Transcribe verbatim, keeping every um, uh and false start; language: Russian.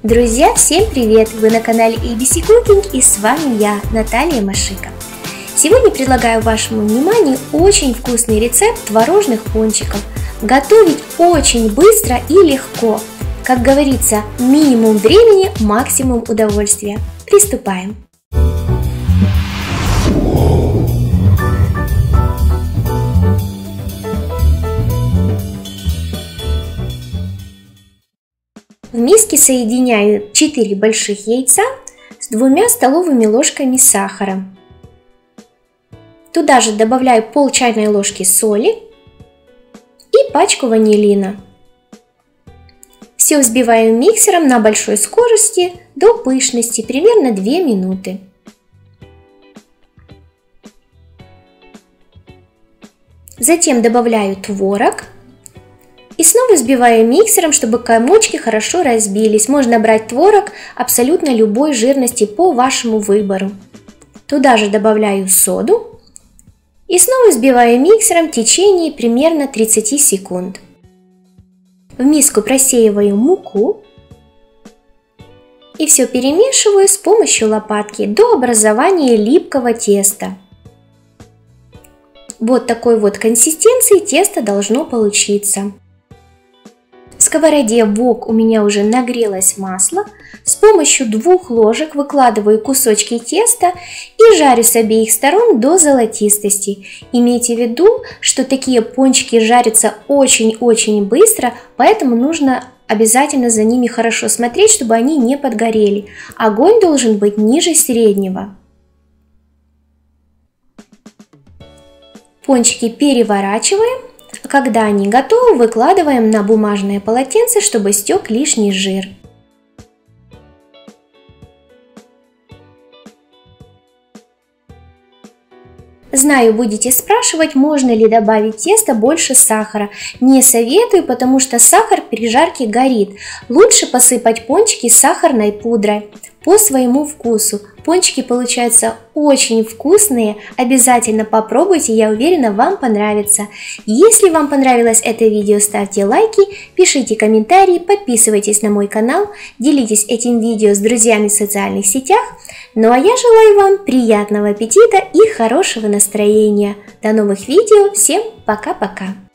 Друзья, всем привет! Вы на канале эй би си Cooking и с вами я, Наталья Машика. Сегодня предлагаю вашему вниманию очень вкусный рецепт творожных пончиков. Готовить очень быстро и легко. Как говорится, минимум времени, максимум удовольствия. Приступаем! В миске соединяю четыре больших яйца с двумя столовыми ложками сахара. Туда же добавляю пол чайной ложки соли и пачку ванилина. Все взбиваю миксером на большой скорости до пышности, примерно две минуты. Затем добавляю творог. И снова взбиваю миксером, чтобы комочки хорошо разбились. Можно брать творог абсолютно любой жирности по вашему выбору. Туда же добавляю соду. И снова взбиваю миксером в течение примерно тридцати секунд. В миску просеиваю муку. И все перемешиваю с помощью лопатки до образования липкого теста. Вот такой вот консистенции тесто должно получиться. В сковороде вок у меня уже нагрелось масло. С помощью двух ложек выкладываю кусочки теста и жарю с обеих сторон до золотистости. Имейте в виду, что такие пончики жарятся очень-очень быстро, поэтому нужно обязательно за ними хорошо смотреть, чтобы они не подгорели. Огонь должен быть ниже среднего. Пончики переворачиваем. Когда они готовы, выкладываем на бумажное полотенце, чтобы стек лишний жир. Знаю, будете спрашивать, можно ли добавить в тесто больше сахара. Не советую, потому что сахар при жарке горит. Лучше посыпать пончики сахарной пудрой по своему вкусу. Пончики получаются очень вкусные, обязательно попробуйте, я уверена, вам понравится. Если вам понравилось это видео, ставьте лайки, пишите комментарии, подписывайтесь на мой канал, делитесь этим видео с друзьями в социальных сетях. Ну а я желаю вам приятного аппетита и хорошего настроения. До новых видео, всем пока-пока!